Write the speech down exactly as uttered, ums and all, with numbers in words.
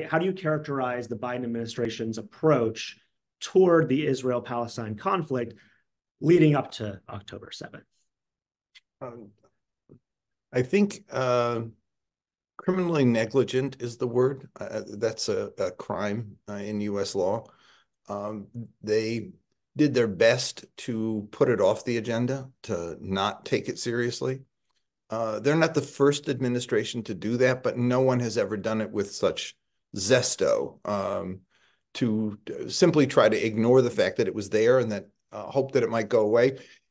why, how do you characterize the Biden administration's approach toward the Israel-Palestine conflict leading up to October seventh? Um, I think uh, criminally negligent is the word. Uh, that's a, a crime uh, in U S law. Um, they did their best to put it off the agenda, to not take it seriously. Uh, they're not the first administration to do that, but no one has ever done it with such zesto, um, to simply try to ignore the fact that it was there and that uh, hope that it might go away.